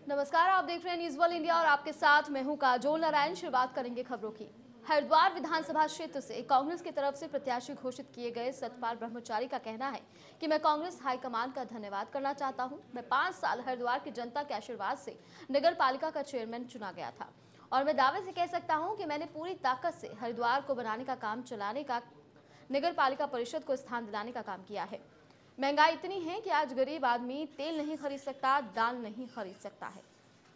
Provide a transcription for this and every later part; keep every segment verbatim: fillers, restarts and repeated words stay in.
नमस्कार, आप देख रहे हैं न्यूज़ वर्ल्ड इंडिया और आपके साथ मैं हूं काजोल नारायण। शुरुआत करेंगे खबरों की। हरिद्वार विधानसभा क्षेत्र से कांग्रेस की तरफ से प्रत्याशी घोषित किए गए सतपाल ब्रह्मचारी का कहना है कि मैं कांग्रेस हाईकमान का धन्यवाद करना चाहता हूं। मैं पाँच साल हरिद्वार की जनता के आशीर्वाद से नगर पालिका का चेयरमैन चुना गया था और मैं दावे से कह सकता हूँ कि मैंने पूरी ताकत से हरिद्वार को बनाने का काम चलाने का नगर पालिका परिषद को स्थान दिलाने का काम किया है। महंगाई इतनी है कि आज गरीब आदमी तेल नहीं खरीद सकता, दाल नहीं खरीद सकता है।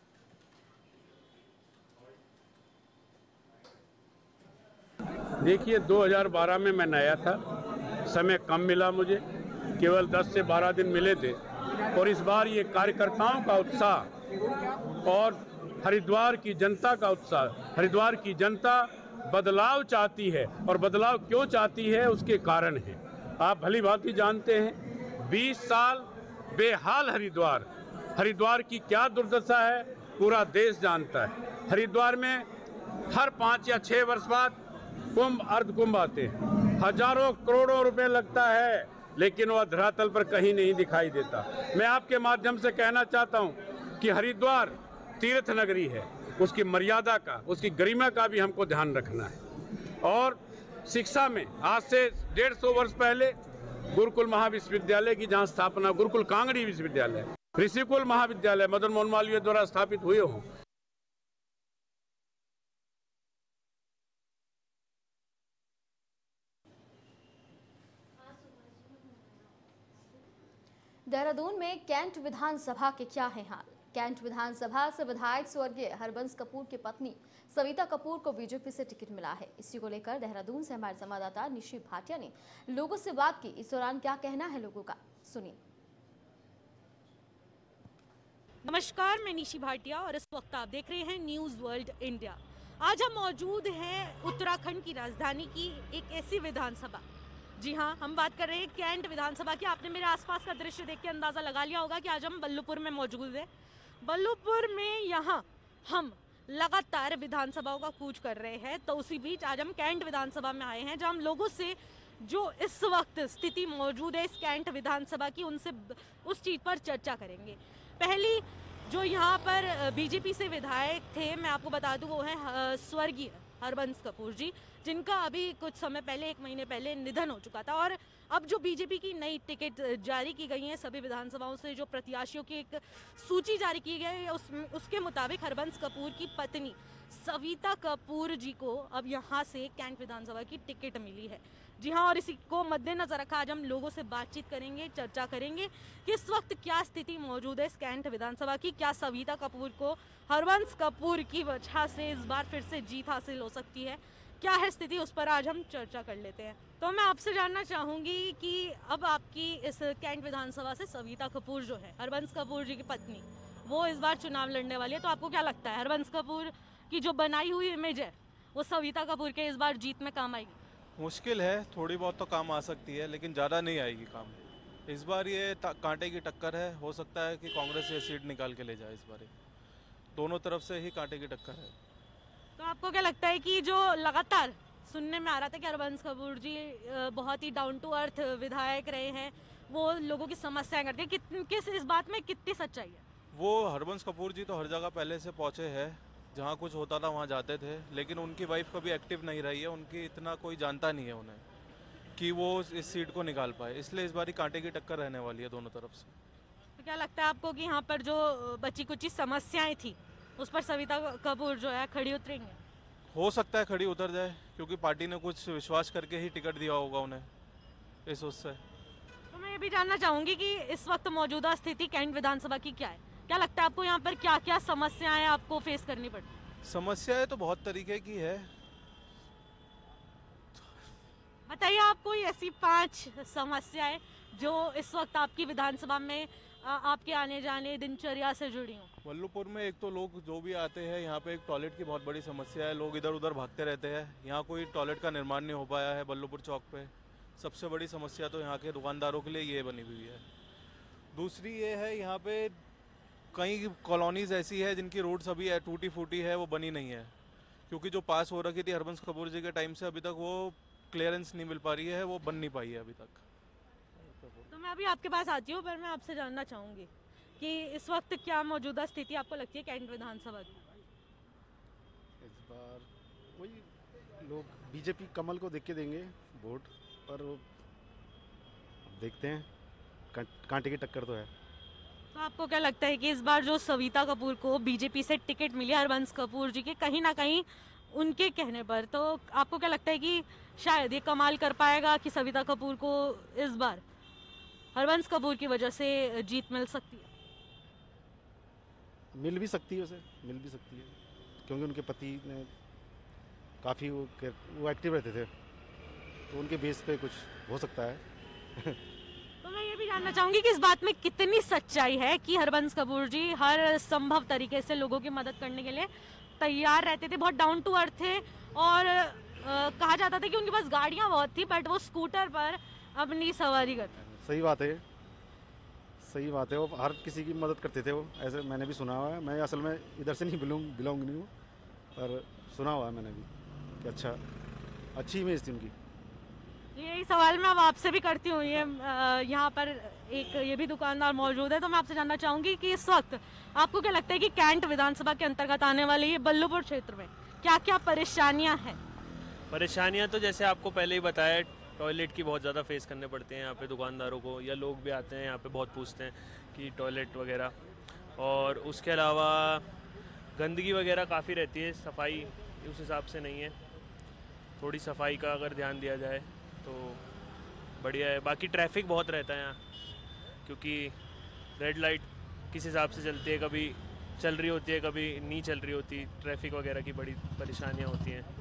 देखिए, दो हज़ार बारह में मैं नया था, समय कम मिला, मुझे केवल दस से बारह दिन मिले थे और इस बार ये कार्यकर्ताओं का उत्साह और हरिद्वार की जनता का उत्साह, हरिद्वार की जनता बदलाव चाहती है और बदलाव क्यों चाहती है उसके कारण है। आप भली भांति जानते हैं, बीस साल बेहाल हरिद्वार, हरिद्वार की क्या दुर्दशा है पूरा देश जानता है। हरिद्वार में हर पाँच या छः वर्ष बाद कुंभ अर्ध कुंभ आते हैं, हजारों करोड़ों रुपए लगता है, लेकिन वह धरातल पर कहीं नहीं दिखाई देता। मैं आपके माध्यम से कहना चाहता हूं कि हरिद्वार तीर्थ नगरी है, उसकी मर्यादा का, उसकी गरिमा का भी हमको ध्यान रखना है। और शिक्षा में आज से डेढ़ सौ वर्ष पहले गुरुकुल महाविश्वविद्यालय की जहाँ स्थापना, गुरुकुल कांगड़ी विश्वविद्यालय, ऋषिकुल महाविद्यालय मदन मोहन मालवीय द्वारा स्थापित हुए हों। देहरादून में कैंट विधानसभा के क्या है हाल। कैंट विधानसभा से विधायक स्वर्गीय हरबंस कपूर की पत्नी सविता कपूर को बीजेपी से टिकट मिला है। इसी को लेकर देहरादून से हमारे संवाददाता निशी भाटिया ने लोगों से बात की। इस दौरान क्या कहना है लोगों का, सुनिए। नमस्कार, मैं निशी भाटिया और इस वक्त आप देख रहे हैं न्यूज़ वर्ल्ड इंडिया। आज हम मौजूद हैं उत्तराखंड की राजधानी की एक ऐसी विधानसभा, जी हाँ, हम बात कर रहे हैं कैंट विधानसभा की। आपने मेरे आसपास का दृश्य देख के अंदाज़ा लगा लिया होगा कि आज हम बल्लूपुर में मौजूद हैं। बल्लूपुर में यहाँ हम लगातार विधानसभाओं का कूच कर रहे हैं, तो उसी बीच आज हम कैंट विधानसभा में आए हैं, जहाँ हम लोगों से जो इस वक्त स्थिति मौजूद है इस कैंट विधानसभा की, उनसे उस चीज़ पर चर्चा करेंगे। पहली जो यहाँ पर बीजेपी से विधायक थे, मैं आपको बता दूँ, वो हैं स्वर्गीय हरबंस कपूर जी, जिनका अभी कुछ समय पहले, एक महीने पहले निधन हो चुका था। और अब जो बीजेपी की नई टिकट जारी की गई है, सभी विधानसभाओं से जो प्रत्याशियों की एक सूची जारी की गई है, उस उसके मुताबिक हरबंस कपूर की पत्नी सविता कपूर जी को अब यहाँ से कैंट विधानसभा की टिकट मिली है। जी हाँ, और इसी को मद्देनजर रखा आज हम लोगों से बातचीत करेंगे, चर्चा करेंगे कि इस वक्त क्या स्थिति मौजूद है इस कैंट विधानसभा की। क्या सविता कपूर को हरबंस कपूर की वजह से इस बार फिर से जीत हासिल हो सकती है, क्या है स्थिति, उस पर आज हम चर्चा कर लेते हैं। तो मैं आपसे जानना चाहूँगी कि अब आपकी इस कैंट विधानसभा से सविता कपूर जो है, हरबंस कपूर जी की पत्नी, वो इस बार चुनाव लड़ने वाली है, तो आपको क्या लगता है हरबंस कपूर की जो बनाई हुई इमेज है वो सविता कपूर के इस बार जीत में काम आएगी? मुश्किल है, थोड़ी बहुत तो काम आ सकती है, लेकिन ज़्यादा नहीं आएगी काम। इस बार ये कांटे की टक्कर है, हो सकता है कि कांग्रेस ये सीट निकाल के ले जाए। इस बार दोनों तरफ से ही कांटे की टक्कर है। तो आपको क्या लगता है कि जो लगातार सुनने में आ रहा था कि हरबंस कपूर जी बहुत ही डाउन टू अर्थ विधायक रहे हैं, वो लोगों की समस्याएं करते हैं, कित किस इस बात में कितनी सच्चाई है? वो हरबंस कपूर जी तो हर जगह पहले से पहुंचे हैं, जहां कुछ होता था वहां जाते थे, लेकिन उनकी वाइफ कभी एक्टिव नहीं रही है, उनकी इतना कोई जानता नहीं है उन्हें कि वो इस सीट को निकाल पाए, इसलिए इस बार कांटे की टक्कर रहने वाली है दोनों तरफ से। तो क्या लगता है आपको कि यहाँ पर जो बची कुछ समस्याएं थी उस पर सविता कपूर जो है खड़ी उतरेंगे? हो सकता है खड़ी उतर जाए, क्योंकि पार्टी ने कुछ विश्वास करके ही टिकट दिया होगा उन्हें इस उससे। तो मैं ये भी जानना चाहूँगी कि इस वक्त मौजूदा स्थिति कैंट विधानसभा की क्या है, क्या लगता है आपको यहाँ पर क्या क्या समस्याएं आपको फेस करनी पड़ती? समस्याएं तो बहुत तरीके की है। बताइए आप कोई ऐसी पांच समस्याएं जो इस वक्त आपकी विधानसभा में आ, आपके आने जाने दिनचर्या से जुड़ी हो। बल्लूपुर में एक तो लोग जो भी आते हैं यहाँ पे एक टॉयलेट की बहुत बड़ी समस्या है, लोग इधर उधर भागते रहते हैं, यहाँ कोई टॉयलेट का निर्माण नहीं हो पाया है बल्लूपुर चौक पे। सबसे बड़ी समस्या तो यहाँ के दुकानदारों के लिए ये बनी हुई है। दूसरी ये है, यहाँ पे कई कॉलोनीज ऐसी है जिनकी रोड्स अभी टूटी फूटी है, वो बनी नहीं है, क्योंकि जो पास हो रखी थी हरबंस कपूर जी के टाइम से अभी तक वो क्लियरेंस नहीं मिल पा रही है, वो बन नहीं पाई है अभी तक। तो मैं अभी आपके पास आती हूँ, पर मैं आपसे जानना चाहूँगी कि इस वक्त क्या मौजूदा स्थिति आपको लगती है कैंट विधानसभा की? इस बार वही लोग बीजेपी कमल को देख के देंगे वोट, पर वो देखते हैं, कां- कांटे की टक्कर तो है। तो आपको क्या लगता है कि इस बार जो सविता कपूर को बीजेपी से टिकट मिली हरबंस कपूर जी के, कहीं ना कहीं उनके कहने पर, तो आपको क्या लगता है कि शायद ये कमाल कर पाएगा कि सविता कपूर को इस बार हरबंस कपूर की वजह से जीत मिल सकती है? मिल भी सकती है उसे, मिल भी सकती है, क्योंकि उनके पति ने काफ़ी वो वो एक्टिव रहते थे, तो उनके बेस पे कुछ हो सकता है। तो मैं ये भी जानना चाहूंगी कि इस बात में कितनी सच्चाई है कि हरबंस कपूर जी हर संभव तरीके से लोगों की मदद करने के लिए तैयार रहते थे, बहुत डाउन टू अर्थ थे, और आ, कहा जाता था कि उनके पास गाड़ियां बहुत थी बट वो स्कूटर पर अपनी सवारी करते। सही बात है, सही बात है, वो हर किसी की मदद करते थे वो, ऐसे मैंने भी सुना हुआ है। मैं असल में इधर से नहीं बिलोंग बिलोंग नहीं हूँ, पर सुना हुआ है मैंने भी कि अच्छा अच्छी इमेज थी उनकी। यही सवाल मैं अब आपसे भी करती हूँ। ये अ, यहाँ पर एक ये भी दुकानदार मौजूद है, तो मैं आपसे जानना चाहूँगी कि इस वक्त आपको क्या लगता है कि कैंट विधानसभा के अंतर्गत आने वाले ये बल्लभपुर क्षेत्र में क्या क्या परेशानियाँ हैं? परेशानियाँ तो जैसे आपको पहले ही बताया, टॉयलेट की बहुत ज़्यादा फेस करने पड़ते हैं यहाँ पे दुकानदारों को, या लोग भी आते हैं यहाँ पे बहुत पूछते हैं कि टॉयलेट वगैरह, और उसके अलावा गंदगी वगैरह काफ़ी रहती है, सफाई उस हिसाब से नहीं है। थोड़ी सफाई का अगर ध्यान दिया जाए तो बढ़िया है। बाकी ट्रैफिक बहुत रहता है यहाँ, क्योंकि रेड लाइट किस हिसाब से चलती है, कभी चल रही होती है कभी नहीं चल रही होती, ट्रैफिक वगैरह की बड़ी परेशानियाँ होती हैं।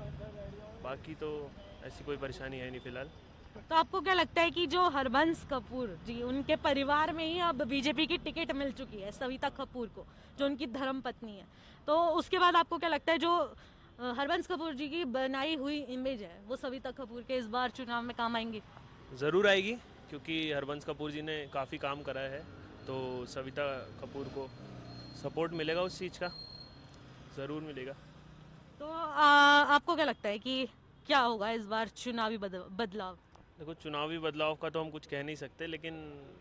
बाकी तो ऐसी कोई परेशानी है नहीं फ़िलहाल। तो आपको क्या लगता है कि जो हरबंस कपूर जी, उनके परिवार में ही अब बीजेपी की टिकट मिल चुकी है सविता कपूर को, जो उनकी धर्म पत्नी है, तो उसके बाद आपको क्या लगता है जो अ, हरबंस कपूर जी की बनाई हुई इमेज है वो सविता कपूर के इस बार चुनाव में काम आएंगी? ज़रूर आएगी, क्योंकि हरबंस कपूर जी ने काफ़ी काम करा है, तो सविता कपूर को सपोर्ट मिलेगा उस चीज़ का, ज़रूर मिलेगा। तो आ, आपको क्या लगता है कि क्या होगा इस बार चुनावी बद- बदलाव? देखो, चुनावी बदलाव का तो हम कुछ कह नहीं सकते, लेकिन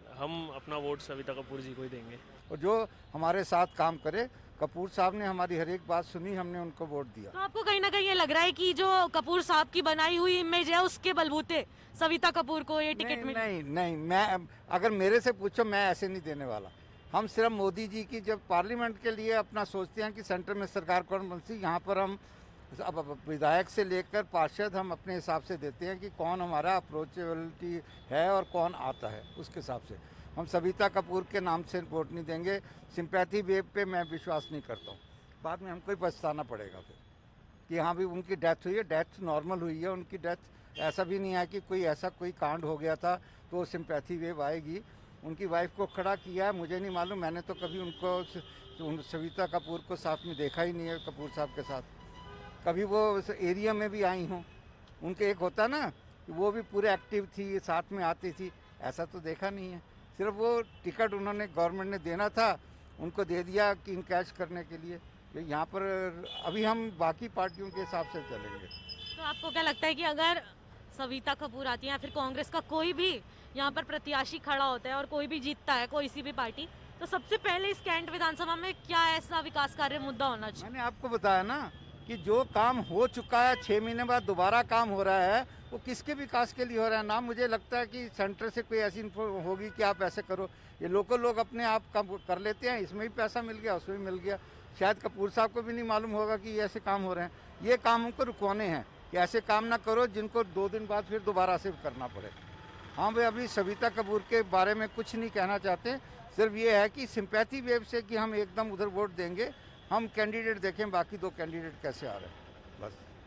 हम अपना वोट सविता कपूर जी को ही देंगे। और जो हमारे साथ काम करे, कपूर साहब ने हमारी हर एक बात सुनी, हमने उनको वोट दिया। तो आपको कहीं ना कहीं ये लग रहा है कि जो कपूर साहब की बनाई हुई इमेज है उसके बलबूते सविता कपूर को ये टिकट नहीं, मिली? नहीं नहीं, मैं अगर मेरे से पूछो, मैं ऐसे नहीं देने वाला। हम सिर्फ मोदी जी की जब पार्लियामेंट के लिए अपना सोचते हैं कि सेंटर में सरकार कौन बनती, यहाँ पर हम अब अब विधायक से लेकर पार्षद हम अपने हिसाब से देते हैं कि कौन हमारा अप्रोचेबिलिटी है और कौन आता है, उसके हिसाब से। हम सविता कपूर के नाम से वोट नहीं देंगे, सिंपैथी वेव पे मैं विश्वास नहीं करता हूँ। बाद में हमको ही पछताना पड़ेगा फिर कि हाँ भी उनकी डेथ हुई है, डेथ नॉर्मल हुई है उनकी डेथ। ऐसा भी नहीं है कि कोई ऐसा कोई कांड हो गया था तो सिंपैथी वेव आएगी। उनकी वाइफ को खड़ा किया है, मुझे नहीं मालूम, मैंने तो कभी उनको उन सविता कपूर को साथ में देखा ही नहीं है कपूर साहब के साथ। कभी वो उस एरिया में भी आई हूँ, उनके एक होता ना, वो भी पूरे एक्टिव थी, साथ में आती थी, ऐसा तो देखा नहीं है। सिर्फ वो टिकट उन्होंने गवर्नमेंट ने देना था, उनको दे दिया कि इन कैश करने के लिए। तो यहाँ पर अभी हम बाकी पार्टियों के हिसाब से चलेंगे। तो आपको क्या लगता है कि अगर सविता कपूर आती है या फिर कांग्रेस का कोई भी यहाँ पर प्रत्याशी खड़ा होता है और कोई भी जीतता है कोई सी भी पार्टी, तो सबसे पहले इस कैंट विधानसभा में क्या ऐसा विकास कार्य मुद्दा होना चाहिए? मैंने आपको बताया ना कि जो काम हो चुका है, छः महीने बाद दोबारा काम हो रहा है, वो किसके विकास के लिए हो रहा है? ना मुझे लगता है कि सेंटर से कोई ऐसी इन्फो होगी कि आप ऐसे करो। ये लोकल लोग अपने आप काम कर लेते हैं, इसमें भी पैसा मिल गया, उसमें भी मिल गया। शायद कपूर साहब को भी नहीं मालूम होगा कि ये ऐसे काम हो रहे हैं। ये काम उनको रुकवाने हैं कि ऐसे काम ना करो जिनको दो दिन बाद फिर दोबारा से करना पड़े। हाँ भाई, अभी सविता कपूर के बारे में कुछ नहीं कहना चाहते, सिर्फ ये है कि सिंपैथी वेव से कि हम एकदम उधर वोट देंगे। हम कैंडिडेट देखें बाकी दो कैंडिडेट कैसे आ रहे हैं,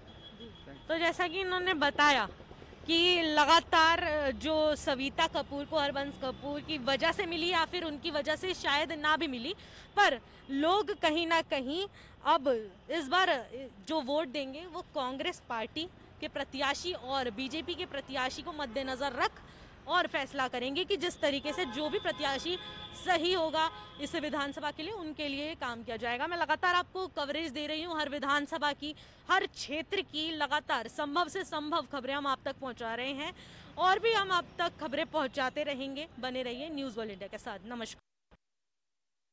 बस। तो जैसा कि इन्होंने बताया कि लगातार जो सविता कपूर को हरबंस कपूर की वजह से मिली या फिर उनकी वजह से शायद ना भी मिली, पर लोग कहीं ना कहीं अब इस बार जो वोट देंगे वो कांग्रेस पार्टी के प्रत्याशी और बीजेपी के प्रत्याशी को मद्देनजर रख और फैसला करेंगे कि जिस तरीके से जो भी प्रत्याशी सही होगा इस विधानसभा के लिए, उनके लिए काम किया जाएगा। मैं लगातार आपको कवरेज दे रही हूँ हर विधानसभा की, हर क्षेत्र की, लगातार संभव से संभव खबरें हम आप तक पहुँचा रहे हैं और भी हम आप तक खबरें पहुँचाते रहेंगे। बने रहिए न्यूज़ वर्ल्ड इंडिया के साथ। नमस्कार।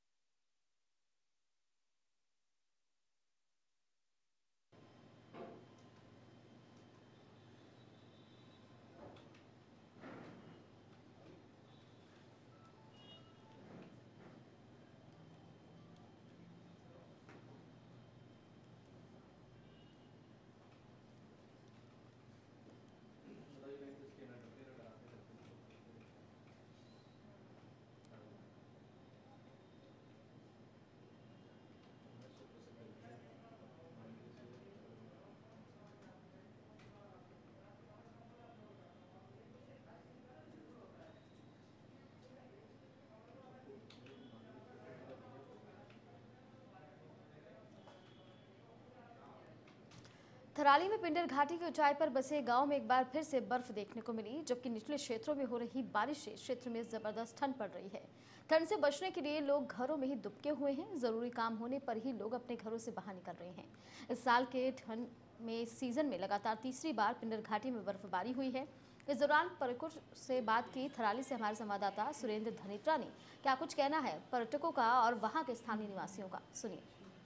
थराली में पिंडर घाटी की ऊंचाई पर बसे गांव में एक बार फिर से बर्फ देखने को मिली, जबकि निचले क्षेत्रों में हो रही बारिश से क्षेत्र में जबरदस्त ठंड पड़ रही है। ठंड से बचने के लिए लोग घरों में ही दुबके हुए हैं। जरूरी काम होने पर ही लोग अपने घरों से बाहर निकल रहे हैं। इस साल के ठंड में सीजन में लगातार तीसरी बार पिंडर घाटी में बर्फबारी हुई है। इस दौरान पर्यटकों से बात की थराली से हमारे संवाददाता सुरेंद्र धनित्रा ने। क्या कुछ कहना है पर्यटकों का और वहां के स्थानीय निवासियों का, सुनिए।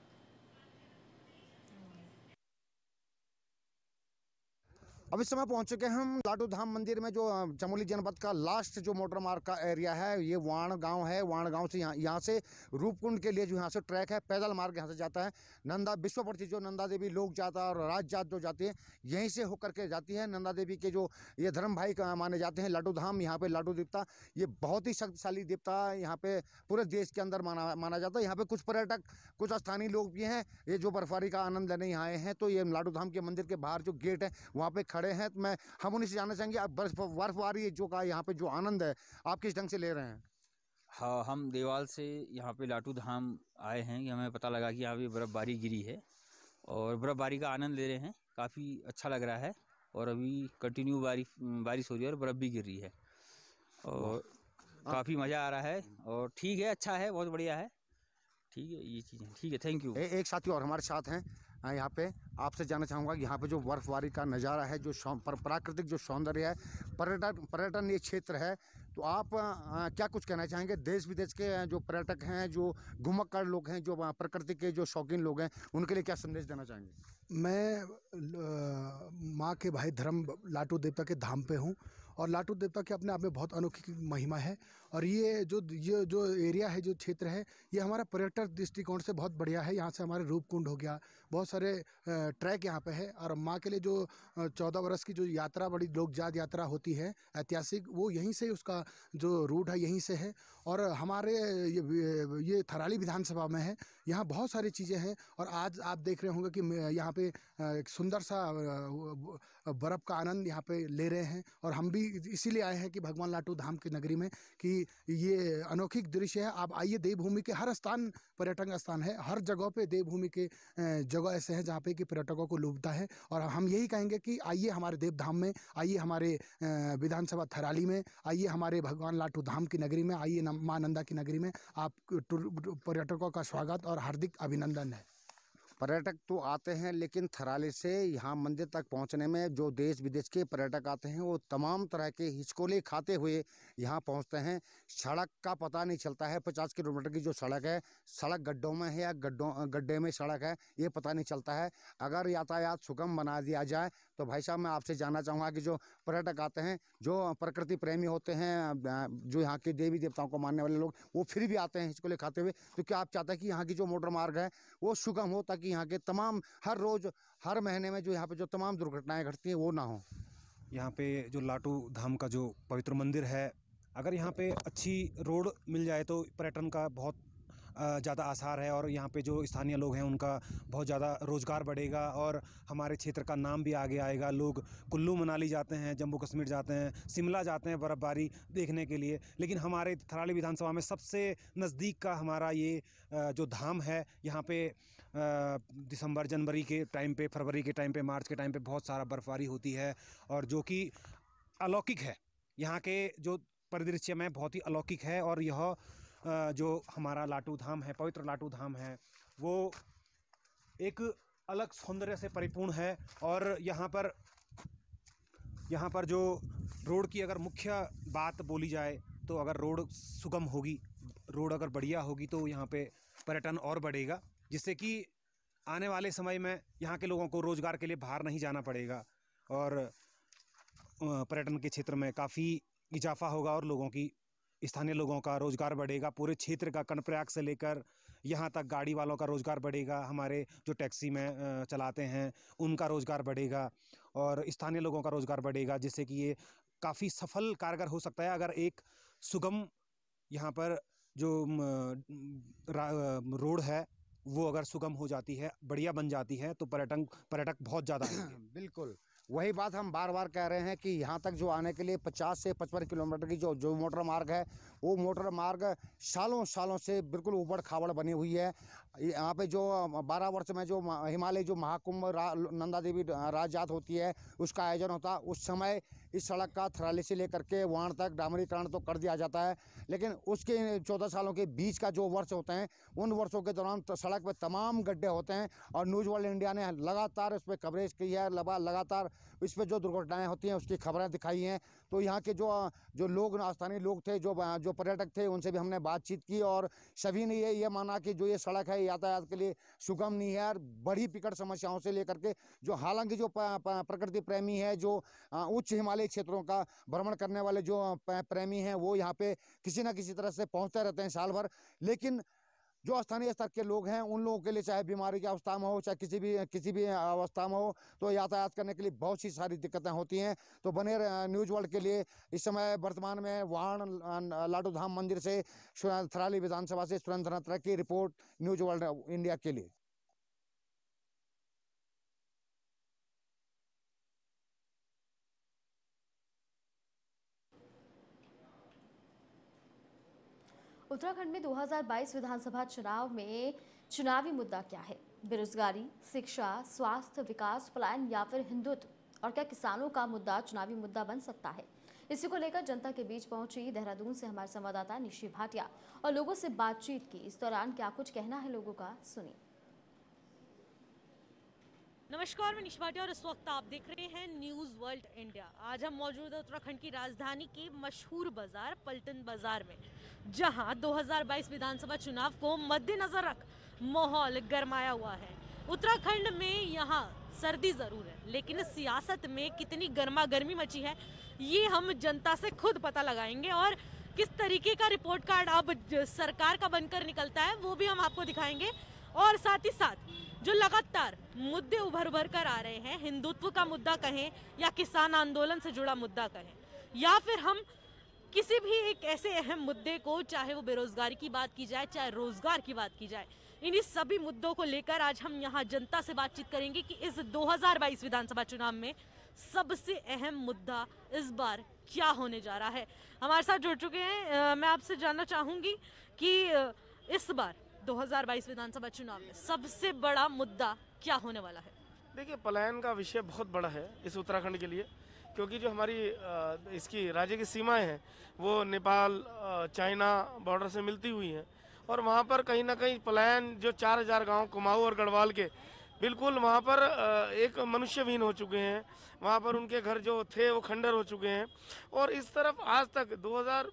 अब इस समय पहुंच चुके हैं हम लाटू धाम मंदिर में, जो चमोली जनपद का लास्ट जो मोटर मार्ग का एरिया है। ये वाण गांव है। वाण गांव से यहाँ यहाँ से रूपकुंड के लिए जो यहाँ से ट्रैक है, पैदल मार्ग यहाँ से जाता है। नंदा विश्व प्रसिद्ध जो नंदा देवी लोक जाता है और राज जात जो जाती है, यहीं से होकर के जाती है। नंदा देवी के जो ये धर्म भाई माने जाते हैं लाटू धाम, यहाँ पे लाटू देवता ये बहुत ही शक्तिशाली देवता यहाँ पे पूरे देश के अंदर माना माना जाता है। यहाँ पे कुछ पर्यटक, कुछ स्थानीय लोग भी हैं, ये जो बर्फबारी का आनंद लेने यहाँ आए हैं। तो ये लाटू धाम के मंदिर के बाहर जो गेट है वहाँ पे खड़े हैं। तो मैं हम उन्हीं से जानना चाहेंगे, आप बर्फ बर्फबारी जो का यहाँ पे जो आनंद है आप किस ढंग से ले रहे हैं? हाँ, हम देवाल से यहाँ पे लाटू धाम आए हैं। हमें पता लगा कि यहाँ पे बर्फबारी गिरी है और बर्फबारी का आनंद ले रहे हैं। काफ़ी अच्छा लग रहा है और अभी कंटिन्यू बारिश बारिश हो रही है और बर्फ़ भी गिर रही है और काफ़ी मज़ा आ रहा है। और ठीक है, अच्छा है, बहुत बढ़िया है। ठीक है, ये चीज़ें ठीक है। Thank you. एक साथी और हमारे साथ हैं यहाँ पे। आपसे जानना चाहूँगा कि यहाँ पे जो बर्फबारी का नज़ारा है, जो प्राकृतिक जो सौंदर्य है, पर्यटन पर्यटन ये क्षेत्र है, तो आप आ, क्या कुछ कहना चाहेंगे? देश विदेश के जो पर्यटक हैं, जो घुमक्कड़ लोग हैं, जो प्रकृति के जो शौकीन लोग हैं, उनके लिए क्या संदेश देना चाहेंगे? मैं माँ के भाई धर्म लाटू देवता के धाम पे हूँ और लाटू देवता के अपने आप में बहुत अनोखी महिमा है। और ये जो ये जो एरिया है, जो क्षेत्र है, ये हमारा पर्यटक दृष्टिकोण से बहुत बढ़िया है। यहाँ से हमारे रूपकुंड हो गया, बहुत सारे ट्रैक यहाँ पे है। और माँ के लिए जो चौदह वर्ष की जो यात्रा, बड़ी लोकजात यात्रा होती है ऐतिहासिक, वो यहीं से उसका जो रूट है यहीं से है। और हमारे ये ये थराली विधानसभा में है, यहाँ बहुत सारी चीज़ें हैं। और आज आप देख रहे होंगे कि यहाँ पे एक सुंदर सा बर्फ़ का आनंद यहाँ पे ले रहे हैं। और हम भी इसीलिए आए हैं कि भगवान लाटू धाम की नगरी में कि ये अनोखी दृश्य है। आप आइए, देवभूमि के हर स्थान पर्यटन स्थान है, हर जगह पे देवभूमि के जगह ऐसे हैं जहाँ पे कि पर्यटकों को लुभाता है। और हम यही कहेंगे कि आइए हमारे देव धाम में, आइए हमारे विधानसभा थराली में, आइए हमारे भगवान लाटू धाम की नगरी में, आइए माँ नंदा की नगरी में। आप पर्यटकों का स्वागत और हार्दिक अभिनंदन है। पर्यटक तो आते हैं, लेकिन थराली से यहाँ मंदिर तक पहुँचने में जो देश विदेश के पर्यटक आते हैं वो तमाम तरह के हिचकोले खाते हुए यहाँ पहुँचते हैं। सड़क का पता नहीं चलता है। पचास किलोमीटर की जो सड़क है, सड़क गड्ढों में है या गड्ढों गड्ढे में सड़क है, ये पता नहीं चलता है। अगर यातायात सुगम बना दिया जाए तो भाई साहब, मैं आपसे जानना चाहूँगा कि जो पर्यटक आते हैं, जो प्रकृति प्रेमी होते हैं, जो यहाँ के देवी देवताओं को मानने वाले लोग, वो फिर भी आते हैं हिचकोले खाते हुए। तो क्या आप चाहते हैं कि यहाँ की जो मोटर मार्ग है वो सुगम हो, ताकि यहाँ के तमाम हर रोज हर महीने में जो यहाँ पे जो तमाम दुर्घटनाएं घटती हैं वो ना हो? यहाँ पे जो लाटू धाम का जो पवित्र मंदिर है, अगर यहाँ पे अच्छी रोड मिल जाए तो पर्यटन का बहुत ज़्यादा आसार है। और यहाँ पे जो स्थानीय लोग हैं उनका बहुत ज़्यादा रोज़गार बढ़ेगा और हमारे क्षेत्र का नाम भी आगे आएगा। लोग कुल्लू मनाली जाते हैं, जम्मू कश्मीर जाते हैं, शिमला जाते हैं बर्फ़बारी देखने के लिए। लेकिन हमारे थराली विधानसभा में सबसे नज़दीक का हमारा ये जो धाम है, यहाँ पे दिसंबर जनवरी के टाइम पे, फरवरी के टाइम पे, मार्च के टाइम पे बहुत सारा बर्फ़बारी होती है और जो कि अलौकिक है। यहाँ के जो परिदृश्य में बहुत ही अलौकिक है। और यह जो हमारा लाटू धाम है, पवित्र लाटू धाम है, वो एक अलग सौंदर्य से परिपूर्ण है। और यहाँ पर यहाँ पर जो रोड की अगर मुख्य बात बोली जाए तो अगर रोड सुगम होगी, रोड अगर बढ़िया होगी तो यहाँ पे पर्यटन और बढ़ेगा, जिससे कि आने वाले समय में यहाँ के लोगों को रोज़गार के लिए बाहर नहीं जाना पड़ेगा और पर्यटन के क्षेत्र में काफ़ी इजाफा होगा और लोगों की, स्थानीय लोगों का रोज़गार बढ़ेगा। पूरे क्षेत्र का, कर्णप्रयाग से लेकर यहाँ तक गाड़ी वालों का रोज़गार बढ़ेगा, हमारे जो टैक्सी में चलाते हैं उनका रोज़गार बढ़ेगा और स्थानीय लोगों का रोज़गार बढ़ेगा, जिससे कि ये काफ़ी सफल कारगर हो सकता है। अगर एक सुगम यहाँ पर जो रोड है वो अगर सुगम हो जाती है, बढ़िया बन जाती है, तो पर्यटन पर्यटक बहुत ज़्यादा आएंगे। बिल्कुल वही बात हम बार बार कह रहे हैं कि यहाँ तक जो आने के लिए पचास से पचपन किलोमीटर की जो जो मोटर मार्ग है, वो मोटर मार्ग सालों सालों से बिल्कुल ऊबड़ खाबड़ बनी हुई है। यहाँ पे जो बारह वर्ष में जो हिमालय जो महाकुंभ नंदा देवी राज यात्रा होती है उसका आयोजन होता है, उस समय इस सड़क का थराली से लेकर के वहां तक डामरीकरण तो कर दिया जाता है, लेकिन उसके चौदह सालों के बीच का जो वर्ष होते हैं उन वर्षों के दौरान तो सड़क पर तमाम गड्ढे होते हैं और न्यूज़ वर्ल्ड इंडिया ने लगातार इस पर कवरेज की है, लगातार इस पर जो दुर्घटनाएं होती हैं उसकी खबरें दिखाई हैं। तो यहाँ के जो जो लोग स्थानीय लोग थे, जो जो पर्यटक थे, उनसे भी हमने बातचीत की और सभी ने ये ये माना कि जो ये सड़क है यातायात के लिए सुगम नहीं है और बड़ी विकट समस्याओं से लेकर के जो हालांकि जो प्रकृति प्रेमी है, जो उच्च हिमालय क्षेत्रों का भ्रमण करने वाले जो प्रेमी हैं वो यहाँ पे किसी न किसी तरह से पहुँचते रहते हैं साल भर, लेकिन जो स्थानीय स्तर के लोग हैं उन लोगों के लिए चाहे बीमारी की अवस्था में हो चाहे किसी भी किसी भी अवस्था में हो तो यातायात करने के लिए बहुत सी सारी दिक्कतें होती हैं। तो बने न्यूज़ वर्ल्ड के लिए इस समय वर्तमान में वाण लाटू धाम मंदिर से थराली विधानसभा से सुरेंद्र नत्रा की रिपोर्ट न्यूज़ वर्ल्ड इंडिया के लिए। उत्तराखंड में दो हज़ार बाईस विधानसभा चुनाव में चुनावी मुद्दा क्या है? बेरोजगारी, शिक्षा, स्वास्थ्य, विकास, पलायन या फिर हिंदुत्व? और क्या किसानों का मुद्दा चुनावी मुद्दा बन सकता है? इसी को लेकर जनता के बीच पहुंची देहरादून से हमारे संवाददाता निशी भाटिया और लोगों से बातचीत की। इस दौरान क्या कुछ कहना है लोगों का, सुनिए। नमस्कार, मैं निशी भाटिया और इस वक्त आप देख रहे हैं न्यूज़ वर्ल्ड इंडिया। आज हम मौजूद हैं उत्तराखंड की राजधानी के मशहूर बाजार पलटन बाजार में, जहां दो हज़ार बाईस विधानसभा चुनाव को मद्देनजर रख माहौल गरमाया हुआ है। उत्तराखंड में यहां सर्दी जरूर है, लेकिन सियासत में कितनी गर्मा गर्मी मची है ये हम जनता से खुद पता लगाएंगे और किस तरीके का रिपोर्ट कार्ड अब सरकार का बनकर निकलता है वो भी हम आपको दिखाएंगे। और साथ ही साथ जो लगातार मुद्दे उभर उभर कर आ रहे हैं, हिंदुत्व का मुद्दा कहें या किसान आंदोलन से जुड़ा मुद्दा कहें या फिर हम किसी भी एक ऐसे अहम मुद्दे को, चाहे वो बेरोजगारी की बात की जाए चाहे रोजगार की बात की जाए, इन्हीं सभी मुद्दों को लेकर आज हम यहाँ जनता से बातचीत करेंगे कि इस दो हज़ार बाईस विधानसभा चुनाव में सबसे अहम मुद्दा इस बार क्या होने जा रहा है। हमारे साथ जुड़ चुके हैं, आ, मैं आपसे जानना चाहूंगी कि इस बार दो हज़ार बाईस विधानसभा चुनाव में सबसे बड़ा मुद्दा क्या होने वाला है? देखिए, पलायन का विषय बहुत बड़ा है इस उत्तराखंड के लिए, क्योंकि जो हमारी इसकी राज्य की सीमाएं हैं वो नेपाल, चाइना बॉर्डर से मिलती हुई हैं और वहाँ पर कहीं ना कहीं पलायन जो चार हजार गाँव कुमाऊं और गढ़वाल के बिल्कुल वहाँ पर एक मनुष्यविहीन हो चुके हैं। वहाँ पर उनके घर जो थे वो खंडर हो चुके हैं और इस तरफ आज तक दो हज़ार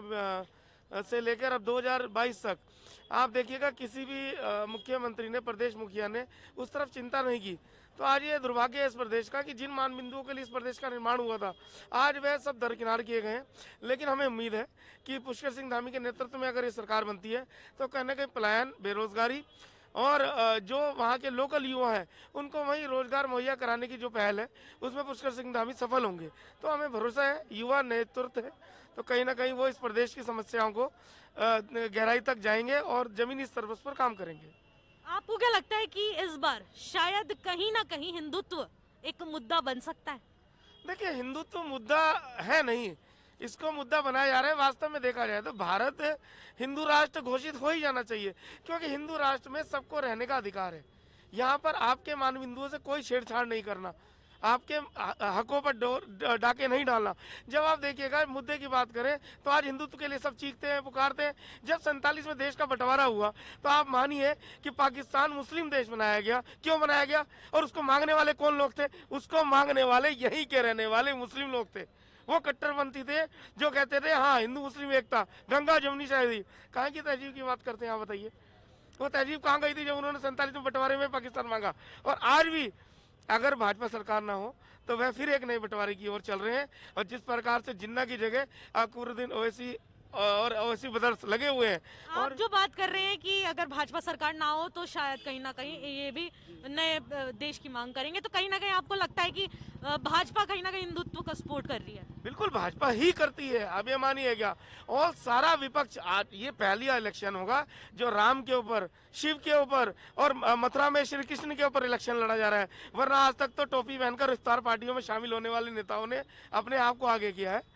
से लेकर अब दो हज़ार बाईस तक आप देखिएगा किसी भी मुख्यमंत्री ने, प्रदेश मुखिया ने उस तरफ चिंता नहीं की। तो आज ये दुर्भाग्य है इस प्रदेश का कि जिन मान बिंदुओं के लिए इस प्रदेश का निर्माण हुआ था आज वह सब दरकिनार किए गए हैं। लेकिन हमें उम्मीद है कि पुष्कर सिंह धामी के नेतृत्व में अगर ये सरकार बनती है तो कहीं ना कहीं पलायन, बेरोजगारी और जो वहाँ के लोकल युवा हैं उनको वहीं रोजगार मुहैया कराने की जो पहल है उसमें पुष्कर सिंह धामी सफल होंगे। तो हमें भरोसा है, युवा नेतृत्व है तो कहीं ना कहीं वो इस प्रदेश की समस्याओं को गहराई तक जाएंगे और जमीनी स्तर पर काम करेंगे। आपको क्या लगता है कि इस बार शायद कहीं ना कहीं हिंदुत्व एक मुद्दा बन सकता है? देखिए, हिंदुत्व मुद्दा है नहीं, इसको मुद्दा बनाया जा रहा है। वास्तव में देखा जाए तो भारत हिंदू राष्ट्र घोषित हो ही जाना चाहिए, क्योंकि हिंदू राष्ट्र में सबको रहने का अधिकार है। यहाँ पर आपके मान बिंदुओं से कोई छेड़छाड़ नहीं करना, आपके हकों पर डोर डाके नहीं डालना। जब आप देखिएगा मुद्दे की बात करें तो आज हिंदुत्व के लिए सब चीखते हैं, पुकारते हैं। जब सैंतालीस में देश का बंटवारा हुआ तो आप मानिए कि पाकिस्तान मुस्लिम देश बनाया गया। क्यों बनाया गया और उसको मांगने वाले कौन लोग थे? उसको मांगने वाले यहीं के रहने वाले मुस्लिम लोग थे। वो कट्टरपंथी थे जो कहते थे हाँ हिंदू मुस्लिम एकता, गंगा जमुनी तहजीब। कहाँ की तहजीब की बात करते हैं आप बताइए? वो तहजीब कहाँ गई थी जब उन्होंने सैंतालीस में बंटवारे में पाकिस्तान मांगा? और आज भी अगर भाजपा सरकार ना हो तो वह फिर एक नए बंटवारे की ओर चल रहे हैं। और जिस प्रकार से जिन्ना की जगह अकबरुद्दीन ओवैसी और ओवैसी ब्रदर्स लगे हुए हैं। आप और जो बात कर रहे हैं कि अगर भाजपा सरकार ना हो तो शायद कहीं ना कहीं ये भी नए देश की मांग करेंगे, तो कहीं ना कहीं आपको लगता है कि भाजपा कहीं ना कहीं हिंदुत्व का सपोर्ट कर रही है? बिल्कुल भाजपा ही करती है, अब ये मानिए क्या। और सारा विपक्ष, आज ये पहली इलेक्शन होगा जो राम के ऊपर, शिव के ऊपर और मथुरा में श्री कृष्ण के ऊपर इलेक्शन लड़ा जा रहा है। वरना आज तक तो टोपी पहनकर इफ्तार पार्टियों में शामिल होने वाले नेताओं ने अपने आप को आगे किया है।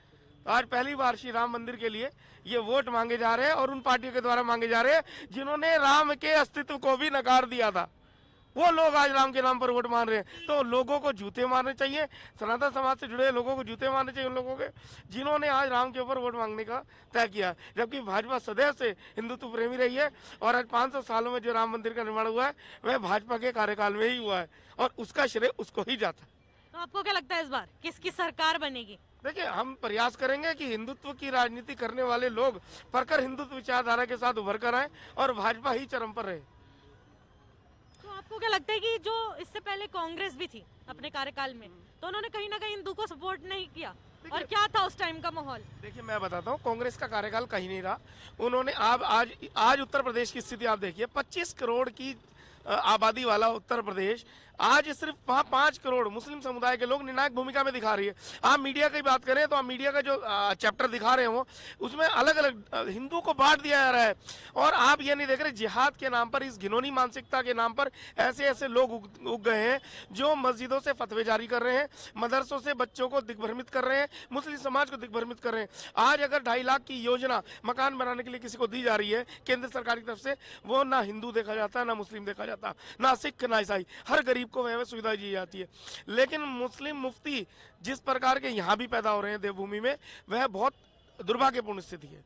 आज पहली बार श्री राम मंदिर के लिए ये वोट मांगे जा रहे हैं और उन पार्टियों के द्वारा मांगे जा रहे हैं जिन्होंने राम के अस्तित्व को भी नकार दिया था। वो लोग आज राम के नाम पर वोट मार रहे हैं। तो लोगों को जूते मारने चाहिए, सनातन समाज से जुड़े लोगों को जूते मारने चाहिए उन लोगों के जिन्होंने आज राम के ऊपर वोट मांगने का तय किया। जबकि भाजपा सदैव से हिंदुत्व प्रेमी रही है और आज पाँच सौ सालों में जो राम मंदिर का निर्माण हुआ है वह भाजपा के कार्यकाल में ही हुआ है और उसका श्रेय उसको ही जाता है। तो आपको क्या लगता है इस बार किसकी सरकार बनेगी? देखिए, हम प्रयास करेंगे कि हिंदुत्व की राजनीति करने वाले लोग प्रखर हिंदुत्व विचारधारा के साथ उभर कर आए और भाजपा ही चरम पर रहे। तो आपको क्या लगता है कि जो इससे पहले कांग्रेस भी थी अपने कार्यकाल में, तो उन्होंने कहीं ना कहीं हिंदू को सपोर्ट नहीं किया, और क्या था उस टाइम का माहौल? देखिए, मैं बताता हूँ, कांग्रेस का कार्यकाल कहीं नहीं रहा। उन्होंने आप आज आज उत्तर प्रदेश की स्थिति आप देखिए, पच्चीस करोड़ की आबादी वाला उत्तर प्रदेश आज सिर्फ वहाँ पाँच करोड़ मुस्लिम समुदाय के लोग निर्णायक भूमिका में दिखा रही है। आप मीडिया की बात करें तो आप मीडिया का जो चैप्टर दिखा रहे हो उसमें अलग अलग हिंदू को बांट दिया जा रहा है और आप ये नहीं देख रहे जिहाद के नाम पर, इस घिनौनी मानसिकता के नाम पर ऐसे ऐसे लोग उग, उग गए हैं जो मस्जिदों से फतवे जारी कर रहे हैं, मदरसों से बच्चों को दिग्भ्रमित कर रहे हैं, मुस्लिम समाज को दिग्भ्रमित कर रहे हैं। आज अगर ढाई लाख की योजना मकान बनाने के लिए किसी को दी जा रही है केंद्र सरकार की तरफ से, वो ना हिंदू देखा जाता, ना मुस्लिम देखा जाता, ना सिख ना ईसाई, हर गरीब को वह सुविधा दी जाती है। लेकिन मुस्लिम मुफ्ती जिस प्रकार के यहाँ भी पैदा हो रहे हैं देवभूमि में, वह बहुत दुर्भाग्यपूर्ण स्थिति है।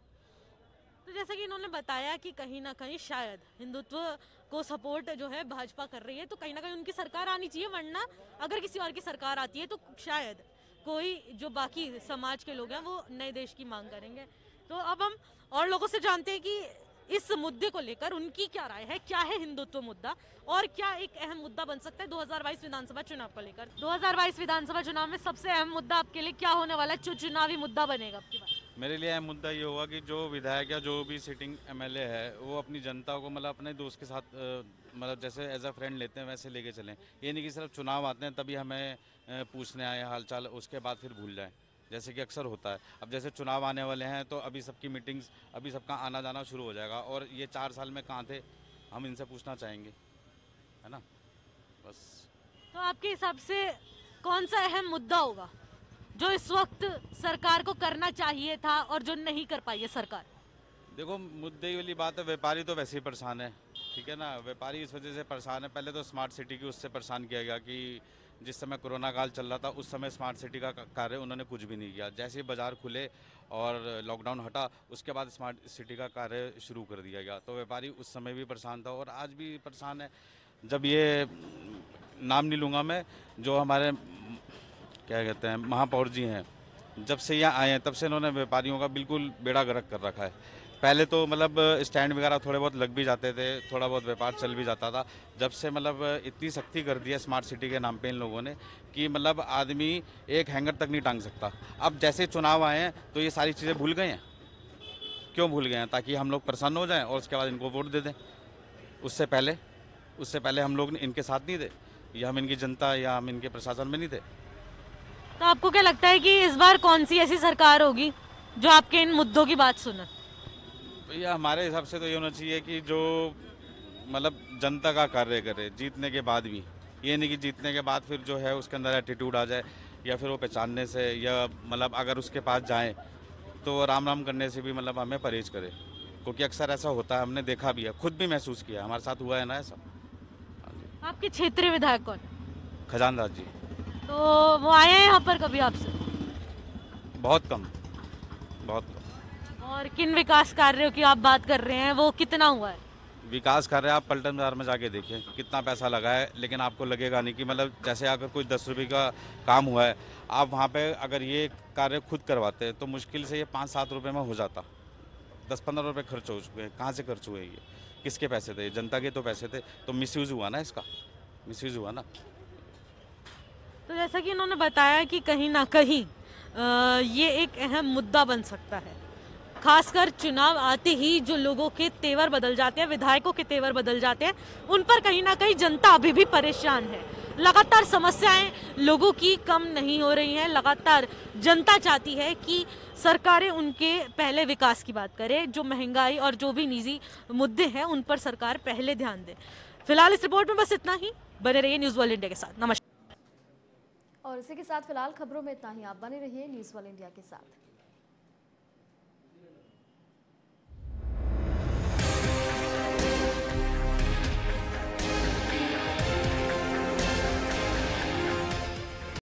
तो जैसे कि इन्होंने बताया कि कहीं ना कहीं शायद हिंदुत्व को सपोर्ट जो है भाजपा कर रही है, तो कहीं ना कहीं उनकी सरकार आनी चाहिए, वरना अगर किसी और की सरकार आती है तो शायद कोई जो बाकी समाज के लोग हैं वो नए देश की मांग करेंगे। तो अब हम और लोगों से जानते हैं कि इस मुद्दे को लेकर उनकी क्या राय है, क्या है हिंदुत्व मुद्दा और क्या एक अहम मुद्दा बन सकता है दो हज़ार बाईस विधानसभा चुनाव को लेकर। दो हज़ार बाईस विधानसभा चुनाव में सबसे अहम मुद्दा आपके लिए क्या होने वाला है, जो चुनावी मुद्दा बनेगा आपकी बात? मेरे लिए अहम मुद्दा ये होगा कि जो विधायक या जो भी सिटिंग एमएलए है वो अपनी जनता को मतलब अपने दोस्त के साथ मतलब जैसे एज अ फ्रेंड लेते हैं वैसे लेके चलें। ये नहीं कि सिर्फ चुनाव आते हैं तभी हमें पूछने आए हालचाल, उसके बाद फिर भूल जाएं, जैसे कि अक्सर होता है। अब जैसे चुनाव आने वाले हैं तो अभी सबकी मीटिंग्स, अभी सबका आना जाना शुरू हो जाएगा और ये चार साल में कहाँ थे हम इनसे पूछना चाहेंगे, है ना। बस तो आपके हिसाब से कौन सा अहम मुद्दा होगा जो इस वक्त सरकार को करना चाहिए था और जो नहीं कर पाई है सरकार? देखो, मुद्दे वाली बात है, व्यापारी तो वैसे ही परेशान है, ठीक है ना। व्यापारी इस वजह से परेशान है, पहले तो स्मार्ट सिटी की उससे परेशान किया गया कि जिस समय कोरोना काल चल रहा था उस समय स्मार्ट सिटी का कार्य उन्होंने कुछ भी नहीं किया। जैसे ही बाजार खुले और लॉकडाउन हटा उसके बाद स्मार्ट सिटी का कार्य शुरू कर दिया गया, तो व्यापारी उस समय भी परेशान था और आज भी परेशान है। जब ये नाम नहीं लूँगा मैं, जो हमारे क्या कहते हैं महापौर जी हैं, जब से यहाँ आए हैं तब से इन्होंने व्यापारियों का बिल्कुल बेड़ा गर्क कर रखा है। पहले तो मतलब स्टैंड वगैरह थोड़े बहुत लग भी जाते थे, थोड़ा बहुत व्यापार चल भी जाता था। जब से मतलब इतनी सख्ती कर दी है स्मार्ट सिटी के नाम पे इन लोगों ने कि मतलब आदमी एक हैंगर तक नहीं टांग सकता। अब जैसे चुनाव आए हैं तो ये सारी चीज़ें भूल गए हैं। क्यों भूल गए हैं? ताकि हम लोग प्रसन्न हो जाएं और उसके बाद इनको वोट दे दें। उससे पहले उससे पहले हम लोग इनके साथ नहीं थे, या हम इनकी जनता या हम इनके प्रशासन में नहीं थे। तो आपको क्या लगता है कि इस बार कौन सी ऐसी सरकार होगी जो आपके इन मुद्दों की बात सुने? भैया, हमारे हिसाब से तो ये होना चाहिए कि जो मतलब जनता का कार्य करे जीतने के बाद भी। ये नहीं कि जीतने के बाद फिर जो है उसके अंदर एटीट्यूड आ जाए या फिर वो पहचानने से, या मतलब अगर उसके पास जाएं तो राम राम करने से भी मतलब हमें परहेज करे, क्योंकि अक्सर ऐसा होता है, हमने देखा भी है, खुद भी महसूस किया, हमारे साथ हुआ है ना ऐसा। आपके क्षेत्रीय विधायक कौन? खजानदास जी। तो वो आए हैं यहाँ पर कभी आपसे? बहुत कम, बहुत कम। और किन विकास कार्यों की आप बात कर रहे हैं, वो कितना हुआ है? विकास कार्य आप पलटन बाजार में जाके देखिए कितना पैसा लगा है, लेकिन आपको लगेगा नहीं कि मतलब जैसे अगर कोई दस रुपये का काम हुआ है, आप वहाँ पे अगर ये कार्य खुद करवाते तो मुश्किल से ये पाँच सात रुपये में हो जाता। दस पंद्रह रुपये खर्च हो चुके हैं। कहाँ से खर्च हुए? ये किसके पैसे थे? जनता के तो पैसे थे। तो मिसयूज़ हुआ ना, इसका मिसयूज़ हुआ ना। तो जैसा कि इन्होंने बताया कि कहीं ना कहीं आ, ये एक अहम मुद्दा बन सकता है, खासकर चुनाव आते ही जो लोगों के तेवर बदल जाते हैं, विधायकों के तेवर बदल जाते हैं, उन पर कहीं ना कहीं जनता अभी भी परेशान है। लगातार समस्याएं लोगों की कम नहीं हो रही हैं। लगातार जनता चाहती है कि सरकारें उनके पहले विकास की बात करे, जो महंगाई और जो भी निजी मुद्दे हैं उन पर सरकार पहले ध्यान दे। फिलहाल इस रिपोर्ट में बस इतना ही। बने रहिए न्यूज़ वर्ल्ड इंडिया के साथ। नमस्कार। और इसी के साथ फिलहाल खबरों में इतना ही। आप बने रहिए न्यूज़ वर्ल्ड इंडिया के साथ।